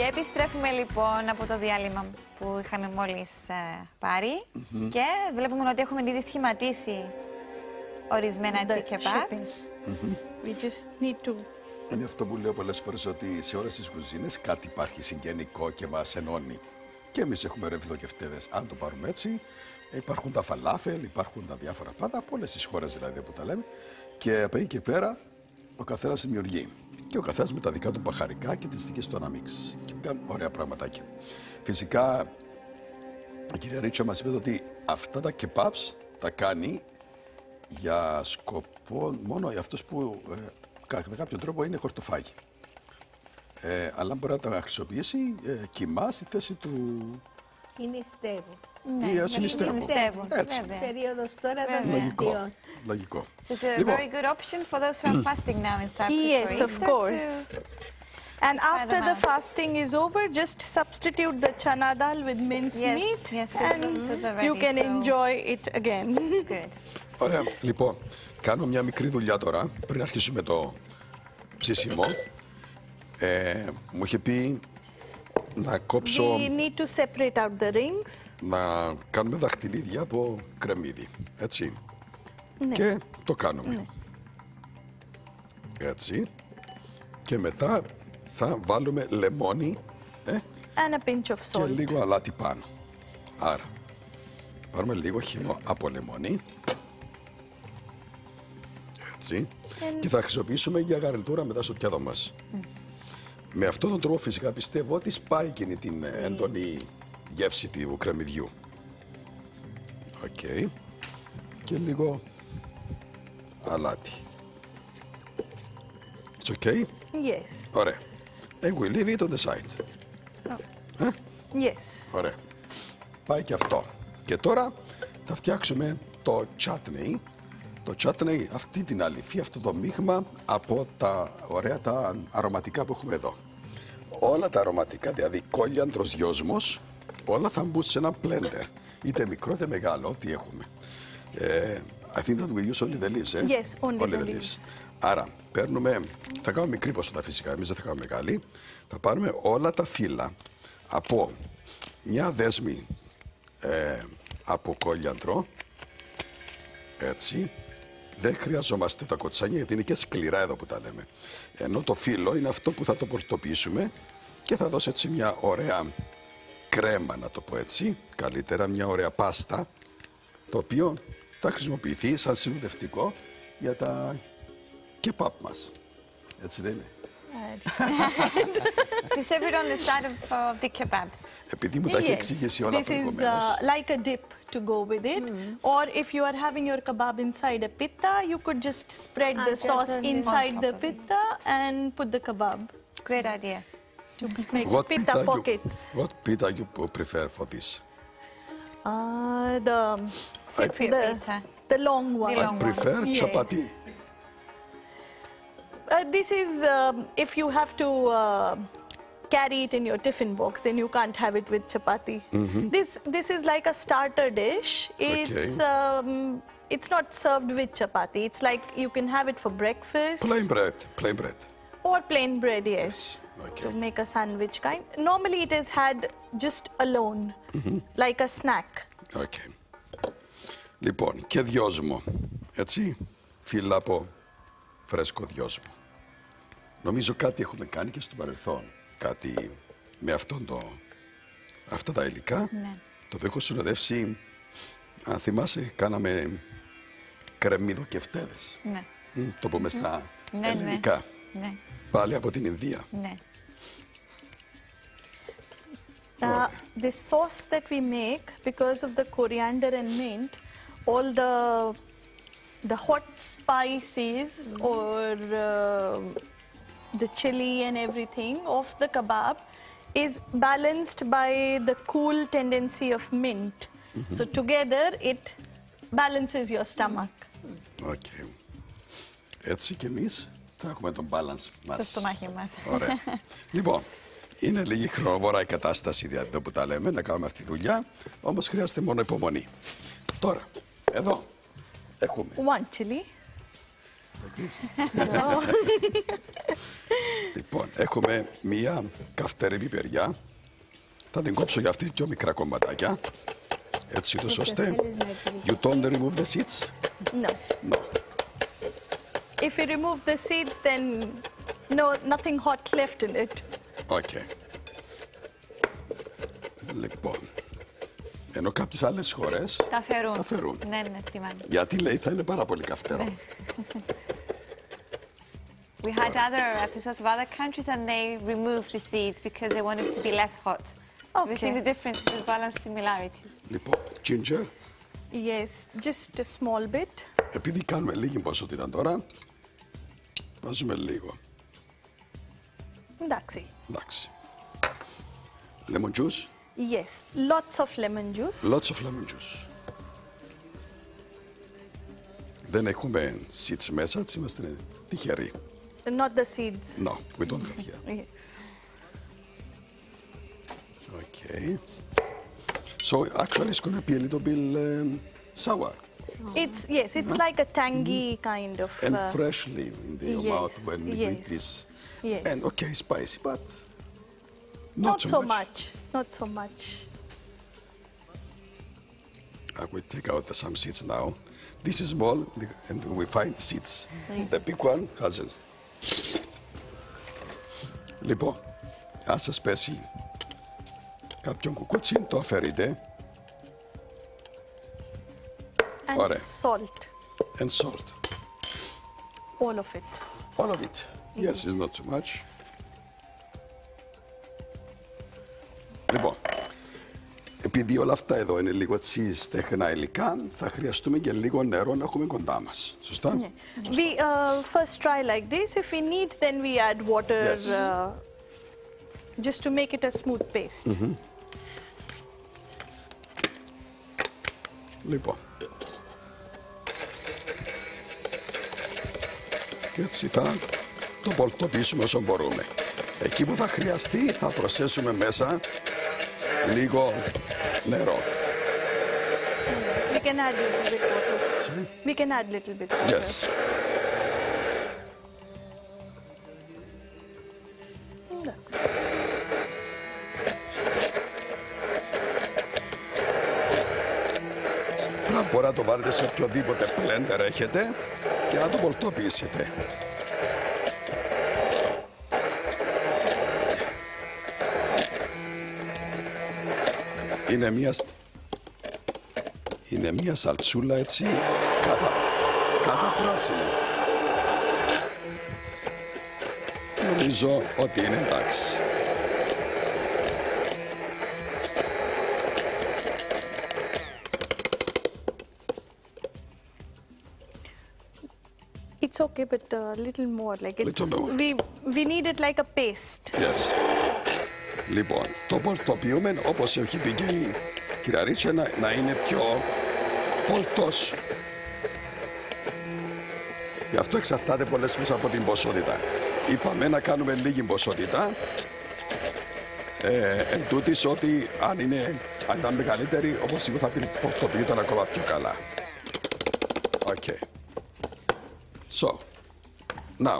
Και επιστρέφουμε λοιπόν από το διάλειμμα που είχαμε μόλις ε, πάρει mm-hmm. και βλέπουμε ότι έχουμε ήδη σχηματίσει ορισμένα έτσι κεμπάμπς. Mm-hmm. We just need to... Είναι αυτό που λέω πολλές φορές, ότι σε όλες τις κουζίνες κάτι υπάρχει συγγενικό και μας ενώνει. Και εμείς έχουμε ρεβιδοκευτέδες, αν το πάρουμε έτσι. Υπάρχουν τα φαλάφελ, υπάρχουν τα διάφορα πάντα, από όλες τις χώρες δηλαδή που τα λέμε. Και από εκεί και πέρα ο καθένας δημιουργεί. Και ο καθένας με τα δικά του μπαχαρικά και τις δικές του αναμίξεις. Και κάνουν ωραία πραγματάκια. Φυσικά η κυρία Ρίτσα μας είπε ότι αυτά τα κεπάψ τα κάνει για σκοπό μόνο για αυτούς που ε, κατά κάποιον τρόπο είναι χορτοφάγοι. Ε, αλλά μπορεί να τα χρησιμοποιήσει ε, κοιμά στη θέση του... Είναι στέβο. Ναι, ή ως νηστεύω. Έτσι. Περίοδος τώρα των Λογικό. νηστείων. Λογικό. So it's a Λοιπόν, very good option for those who are fasting now in Cyprus. Yes, for of Easter course. to- And after them the out. fasting is over, just substitute the chana dal with minced Yes, meat, yes, it's and also the you ready, can so- enjoy it again. Good. ωραία. Λοιπόν, κάνω μια μικρή δουλειά τώρα πριν αρχίσουμε το ψήσιμο. Ε, μου είχε πει να κόψω, We need to separate out the rings. να κάνουμε δαχτυλίδια από κρεμμύδι. Έτσι. Ναι. Και το κάνουμε. Ναι. Έτσι. Και μετά θα βάλουμε λεμόνι ε, And a pinch of και salt. λίγο αλάτι πάνω. Άρα, πάρουμε λίγο χυμό από λεμόνι. Έτσι. Και θα χρησιμοποιήσουμε για γαρνιτούρα μετά στο πιάτο μας. Με αυτόν τον τρόπο φυσικά πιστεύω ότι σπάει εκείνη την έντονη γεύση του κρεμμυδιού. Οκ. Και λίγο αλάτι. It's okay? Yes. Ωραία. And we leave it on the side. Ε? Yes. Ωραία. Πάει και αυτό. Και τώρα θα φτιάξουμε το chutney. Το chutney, αυτή την αληφή, αυτό το μείγμα από τα ωραία τα αρωματικά που έχουμε εδώ. Όλα τα αρωματικά, δηλαδή κόλιανδρος, δυόσμος, όλα θα μπουν σε ένα blender. Είτε μικρό είτε μεγάλο, ό,τι έχουμε. Ε, I think that we use only the leaves, eh? Yes, only the leaves. Άρα, παίρνουμε, θα κάνουμε μικρή ποσότητα φυσικά, εμείς δεν θα κάνουμε μεγάλη. Θα πάρουμε όλα τα φύλλα από μια δέσμη ε, από κόλιανδρο, έτσι. Δεν χρειαζόμαστε τα κοτσάνια γιατί είναι και σκληρά εδώ που τα λέμε. Ενώ το φύλλο είναι αυτό που θα το πορτοποιήσουμε και θα δώσει έτσι μια ωραία κρέμα, να το πω έτσι, καλύτερα μια ωραία πάστα, το οποίο θα χρησιμοποιηθεί σαν συνοδευτικό για τα κεπάπ μας. Έτσι δεν είναι? To serve it on the side of, of the kebabs. Επειδή μου τα έχει Yes. εξηγήσει όλα This is προηγουμένως. uh, like a dip to go with it. Or if you are having your kebab inside a pitta, you could just spread Ah, the just sauce on the- inside on the top of it. pitta and put the kebab Great idea. to make What pitta pita pockets. you, what pita you prefer for this? Uh, the, Cypriot the, pita. the long one. The I long prefer Yes. chapati. Uh, this is um, if you have to uh, carry it in your tiffin box, then you can't have it with chapati. This this is like a starter dish. It's um, it's not served with chapati. It's like you can have it for breakfast Plain bread, plain bread. or plain bread. Yes, Okay. to make a sandwich kind. Normally, it is had just alone, like a snack. Okay. Λοιπόν, και δυόσμο, έτσι, φύλλα από φρέσκο δυόσμο. Νομίζω κάτι έχουμε κάνει και στο παρελθόν, κάτι με αυτόν το, αυτά τα υλικά. Ναι. Το οποίο έχω συνοδεύσει, αν θυμάσαι, κάναμε κρεμμυδοκευτέδες. Ναι. Μ, το πούμε στα Ναι, ναι. ελληνικά. Ναι. Πάλι από την Ινδία. Ναι. Uh, the sauce that we make, because of the coriander and mint, all the the hot spices or uh, the chili and everything of the kebab is balanced by the cool tendency of mint. So together it balances your stomach. Okay. Έτσι και εμείς θα έχουμε τον balance μας. Στο στομάχι μας. Ωραία. Λοιπόν, είναι λίγη χρονοβόρα η κατάσταση δηλαδή που τα λέμε, να κάνουμε αυτή τη δουλειά, όμως χρειάζεται μόνο υπομονή. Τώρα, εδώ έχουμε One chili. like this. Λοιπόν, έχουμε μία καυτέρη πιπεριά. Θα την κόψω για αυτή πιο μικρά κομματάκια. Έτσι το ώστε. You don't remove the seeds? No. No. If you remove the seeds, then no, nothing hot left in it. Okay. Λοιπόν, ενώ κάποιες άλλες χώρες Τα αφαιρούν. τα αφαιρούν. Ναι, ναι, τιμάνε. Γιατί λέει θα είναι πάρα πολύ καυτερό. We had other episodes of other countries and they removed the seeds because they wanted it to be less hot. So we see the differences as well as similarities. Λοιπόν, ginger. Yes, just a small bit. Επειδή κάνουμε λίγη ποσότητα τώρα, βάζουμε λίγο. Εντάξει. Εντάξει. Lemon juice. Yes, lots of lemon juice. Lots of lemon juice. Δεν έχουμε seeds μέσα, έτσι είμαστε τυχεροί. Not the seeds. No, we don't have here. Yes. Okay. So actually it's going to be a little bit um, sour. It's yes, it's like a tangy kind of. And uh, freshly in the yes, mouth when we yes, eat this. Yes. And okay, spicy, but not, not so, so much. much. Not so much. I will take out the, some seeds now. This is small, and we find seeds. The big one hasn't. Λοιπόν, αν σας πέσει κάποιον κουκούτσι, το αφαιρείτε. And Ωραία. salt. And salt. All of it. All of it. Yes, yes, it's not too much. Λοιπόν, επειδή όλα αυτά εδώ είναι λίγο έτσι στεγνά υλικά, θα χρειαστούμε και λίγο νερό να έχουμε κοντά μας. Σωστά? Yeah. We uh, first try like this. If we need, then we add water Yes. uh, just to make it a smooth paste. Mm-hmm. Λοιπόν. Και έτσι θα το πολτοποιήσουμε όσο μπορούμε. Εκεί που θα χρειαστεί θα προσθέσουμε μέσα λίγο νερό. We can add a little bit water. Sorry? We can add little bit water. Yes. Εντάξει. Να μπορείτε να το βάλετε σε οποιοδήποτε blender έχετε και να το πολτοποιήσετε. Είναι μια, είναι μια σαλτσούλα έτσι κατά, κατά πράσινη. Νομίζω ότι είναι εντάξει. It's okay, but a little more. Like it's, Little more. we we need it like a paste. Yes. Λοιπόν, το πολτοποιούμε όπως έχει πει και η κυρία Ρίτσα να, να είναι πιο πολτός. Γι' αυτό εξαρτάται πολλές φορές από την ποσότητα. Είπαμε να κάνουμε λίγη ποσότητα. Ε, εν τούτης ότι αν, είναι, αν ήταν μεγαλύτερη, όπως σίγουρα θα πολτοποιείται ακόμα πιο καλά. Okay. So, now,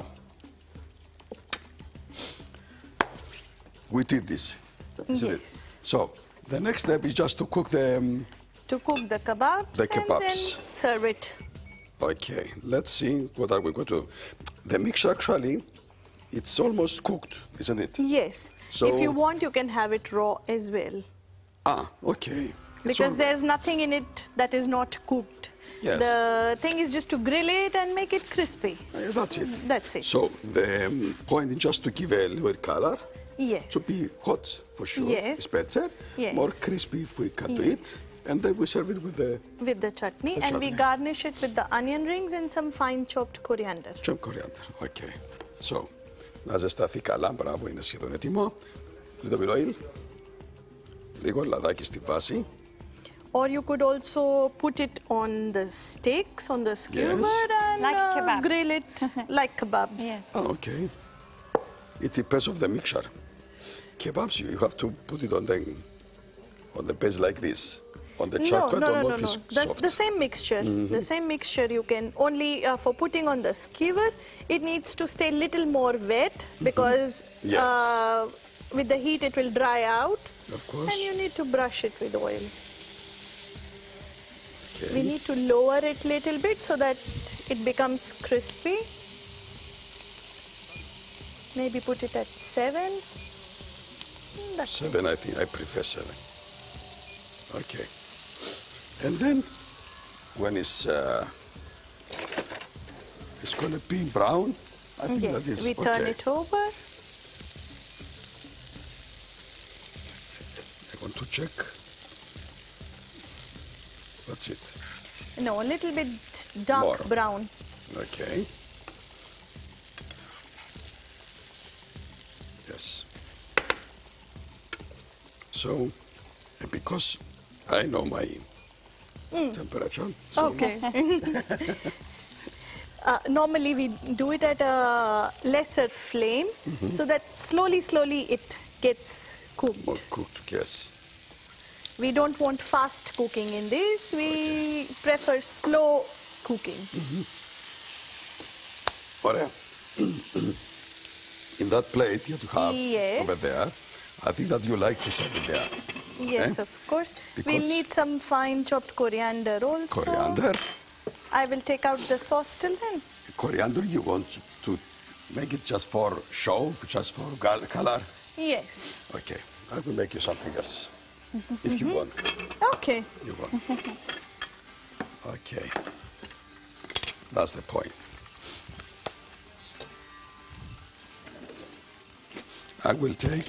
we did this, isn't Yes. it? So, the next step is just to cook the, um, To cook the kebabs, The and kebabs. then serve it. okay, let's see what are we going to do. The mixture actually, it's almost cooked, isn't it? Yes. So- if you want, you can have it raw as well. Ah, okay. It's Because all- there's nothing in it that is not cooked. Yes. The thing is just to grill it and make it crispy. Uh, that's it. That's it. So, the um, point is just to give a little color. Yes. To be hot, for sure, Yes. is better. Yes. More crispy if we cut to it. And then we serve it with the With the chutney, The and we chutney. garnish it with the onion rings and some fine chopped coriander. chopped coriander. Okay. So, να ζεσταθεί καλά, μπράβο, είναι σχεδόν έτοιμο. Little bit oil. Λίγο λαδάκι στη βάση. Or you could also put it on the sticks, on the skewer, and Like uh, kebabs. grill it like kebabs. Yes. Ah, okay. It depends of the mixture. Kebabs, you have to put it on the on the base like this. On the No, charcoal, no, or no, no, not no. is That's soft? the same mixture. The same mixture you can only uh, for putting on the skewer. It needs to stay little more wet because Yes. uh, with the heat it will dry out. Of course. And you need to brush it with oil. Okay. We need to lower it little bit so that it becomes crispy. Maybe put it at seven. Mm, That's Seven, I think. I prefer seven. Okay. And then, when it's, uh, it's going to be brown, I think that Yes, is we turn okay. it over. I want to check. That's it. No, a little bit dark More. brown. Okay. Yes. So, and because I know my temperature, so Okay. uh, normally we do it at a lesser flame so that slowly, slowly it gets cooked. more cooked, yes. We don't want fast cooking in this. We prefer slow cooking. Ωραία. In that plate you have Yes. over there, I think that you like to serve it there. Yes, Okay. of course. We'll Because- need some fine chopped coriander also. Coriander. I will take out the sauce till then. Coriander, you want to, to make it just for show, just for gal- color? Yes. Okay, I will make you something else. If you want, Okay. you want. Okay, that's the point. I will take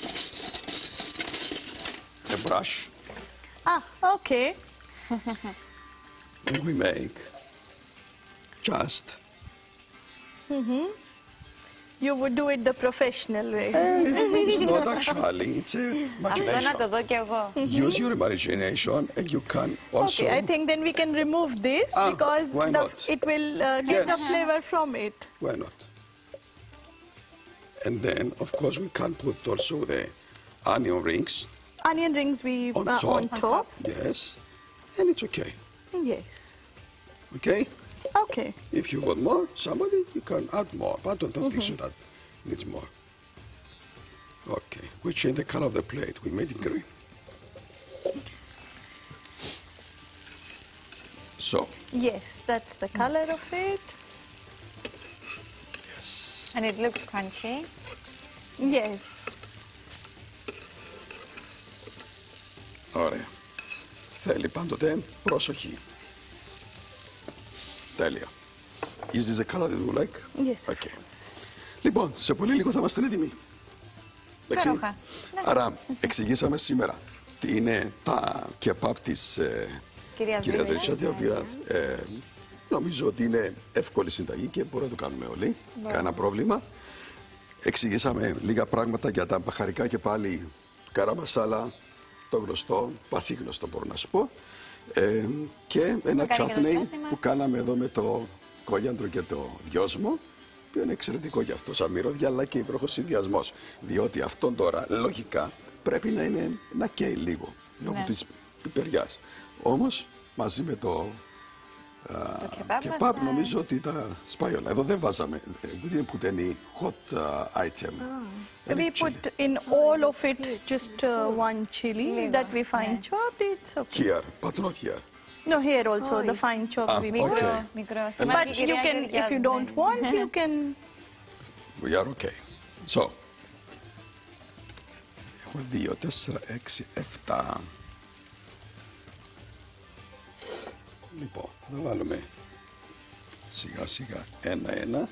a brush Ah, okay. and we make just You would do it the professional way. it's not actually, it's a Αυτό να το imagination. δω κι εγώ. Use your imagination and you can also Okay, I think then we can remove this Ah, because why the, not? it will uh, get the Yes. flavor from it. why not? And then of course we can put also the onion rings Onion rings we on uh, top. on top. Yes, and it's okay. Yes. Okay? Okay. If you want more, somebody, you can add more. But I don't think so that needs more. Okay, we change the color of the plate. We made it green. So, Yes, that's the color of it. yes. And it looks crunchy. Yes. Ωραία. Θέλει πάντοτε προσοχή. Τέλεια. Is this the color that you like? Yes. of Okay. course. Λοιπόν, σε πολύ λίγο θα είμαστε έτοιμοι. Εντάξει. Υπέροχα. Ναι. Άρα, εξηγήσαμε σήμερα τι είναι τα κεπάπ της ε, Κυρίας κυρίας Ρίτσαρτ. Ρίτσαρτ, η οποία ε, νομίζω ότι είναι εύκολη συνταγή και μπορούμε να το κάνουμε όλοι. Κανένα πρόβλημα. Εξηγήσαμε λίγα πράγματα για τα μπαχαρικά και πάλι καρά μασάλα, το γνωστό, πασίγνωστο μπορώ να σου πω. Ε, και ένα κάνει και το τσάτνεϊ τσάτνι μας. που κάναμε εδώ με το κόλιαντρο και το δυόσμο, που είναι εξαιρετικό για αυτό, σαν μυρωδιά, αλλά και υπέροχος συνδυασμός. Διότι αυτόν τώρα, λογικά, πρέπει να, είναι, να καίει λίγο, λόγω Ναι. της πιπεριάς. Όμως, μαζί με το Το κεπάπ και μας, πάπ ε, νομίζω ότι τα σπάει όλα. Εδώ δεν βάζαμε, we didn't put any hot uh, item. Any We chili. put in all of it just uh, one chili that we fine chopped. It's okay. Here, but not here. No, here also the fine chop Ah, we okay. put. Μικρό. But Θυμάται But η you κυρία can, if you Γεωργιάδου, don't ναι. want, you can. We are okay. So, έχω δύο, τέσσερα, έξι, εφτά. Λοιπόν, θα τα βάλουμε σιγά σιγά ένα-ένα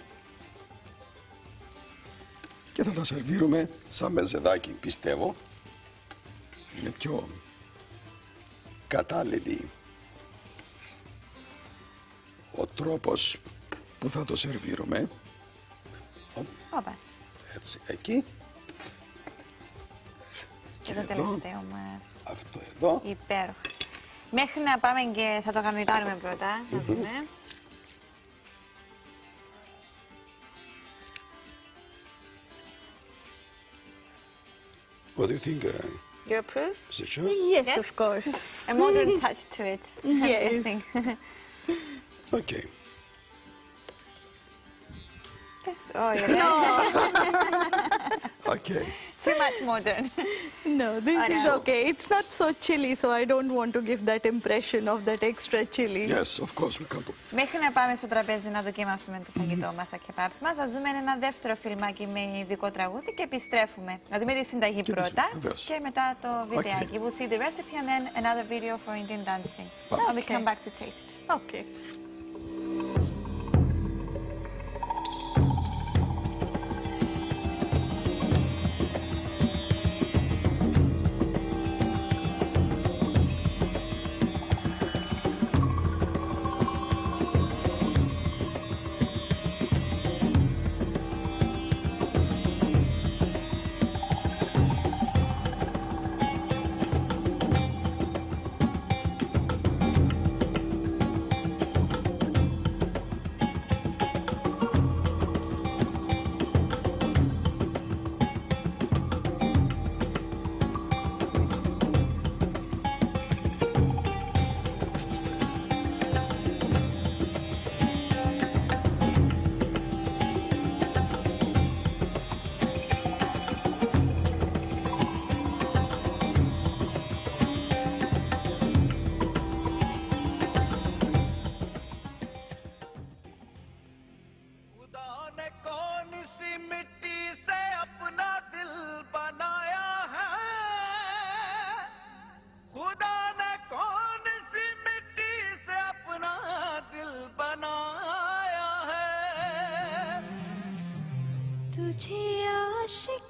και θα τα σερβίρουμε σαν μεζεδάκι, πιστεύω. Είναι πιο κατάλληλη ο τρόπος που θα το σερβίρουμε. Όπας. Έτσι, εκεί. Και το εδώ. τελευταίο μας. Αυτό εδώ. Υπέροχα. Μέχρι να πάμε και θα το γαρνιτάρουμε πρώτα. Να δούμε. What do you think, uh, You approve? Is it sure? Yes, Yes. of course. A modern touch to it. I'm Yes. guessing. Okay. Yes. Oh, you're right. Okay. Too much modern. No, this Oh, is no. okay. It's not so chilly, so I don't want to give that impression of that extra chili. Yes, of course we can put. Μέχρι να πάμε στο τραπέζι να δοκιμάσουμε το φαγητό μας, τα κεπάψ μας, ας δούμε ένα δεύτερο φιλμάκι με ειδικό τραγούδι και επιστρέφουμε. Να δούμε τη συνταγή Και τη πρώτα βεβαίως. και μετά το βιντεάκι. Okay. We'll see the recipe and then another video for Indian dancing. Okay. And we come back to taste. Okay. तुझे आशिक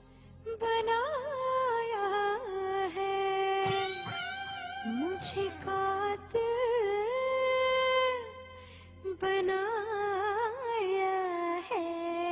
बनाया है, मुझे कातिल बनाया है।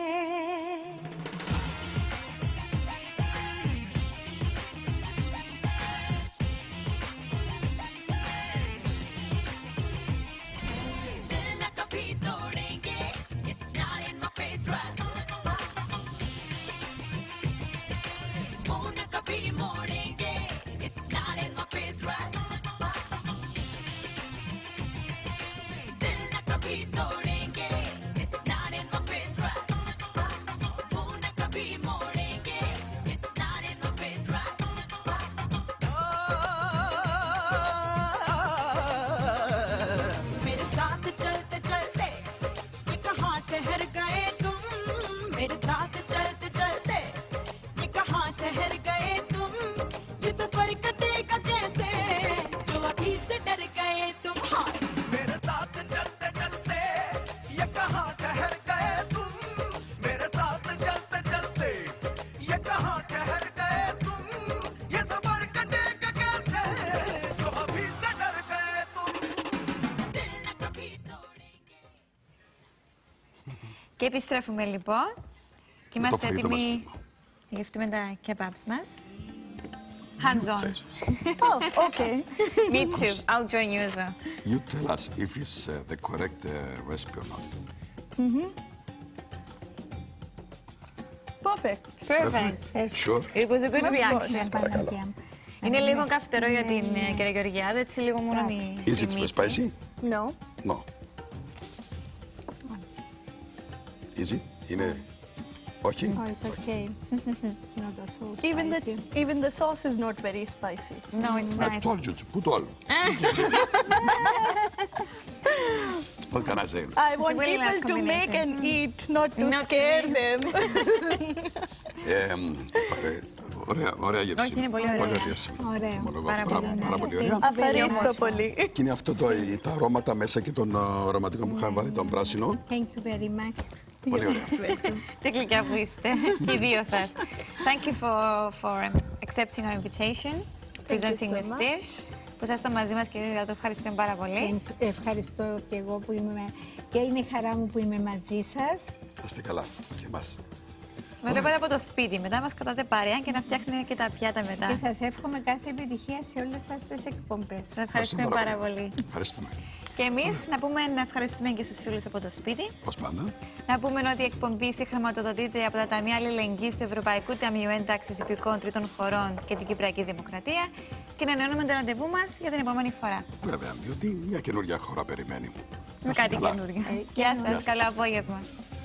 Και επιστρέφουμε λοιπόν και Με το είμαστε φαγητό μας έτοιμοι έτοιμο. να γευτούμε τα κεπάψ μας. Hands on. Oh, okay. Me too. I'll join you as well. You tell us if it's uh, the correct uh, recipe or not. Perfect. Perfect. Sure. It was a good Of reaction. Παναγία μου. Είναι λίγο καυτερό για την ε, κυρία Γεωργιάδη, έτσι λίγο μόνο η Is it η too μύτη. spicy? No. No. Is it? Είναι... Όχι? Oh, it's okay. Not so Even the spicy. even the sauce is not very spicy. No, it's I nice. told you to put all. What can I say? I want really nice people to make combination. and eat, not to Not scare me. them. Ε, μ, ε, ωραία, ωραία γεύση. Όχι, είναι πολύ ωραία. Πολύ ωραία γεύση. Ωραία. Ομολογώ, Πάρα μπράβο, πολύ πάρα ωραία. πολύ ωραία. Ευχαριστώ πολύ. Και είναι αυτό το, τα αρώματα μέσα και των αρωματικών που είχα βάλει, τον πράσινο. Thank you very much. Πολύ ωραία. Τι γλυκιά που είστε, και οι δύο σας. Thank you for, for um, accepting our invitation, presenting so this much. dish. Που ήσασταν μαζί μας και θα το ευχαριστούμε πάρα πολύ. Thank you. Ευχαριστώ και εγώ που είμαι, και είναι χαρά μου που είμαι μαζί σας. Να είστε καλά και εμάς. Με βλέπετε από το σπίτι, μετά μας κρατάτε παρέα και να φτιάχνετε και τα πιάτα μετά. Και σας εύχομαι κάθε επιτυχία σε όλες σας τις εκπομπές. Σας ευχαριστούμε πάρα πολύ. Ευχαριστούμε. Και εμείς να πούμε να ευχαριστούμε και στους φίλους από το σπίτι. Πώς πάντα. Να πούμε ότι η εκπομπή συγχρηματοδοτείται από τα Ταμεία Αλληλεγγύης του Ευρωπαϊκού Ταμείου Ένταξης Υπηκών Τρίτων Χωρών και την Κυπριακή Δημοκρατία. Και να ενώνουμε το ραντεβού μας για την επόμενη φορά. Βέβαια, διότι μια καινούργια χώρα περιμένει. Με κάτι καινούργιο. Γεια σας, καλό απόγευμα.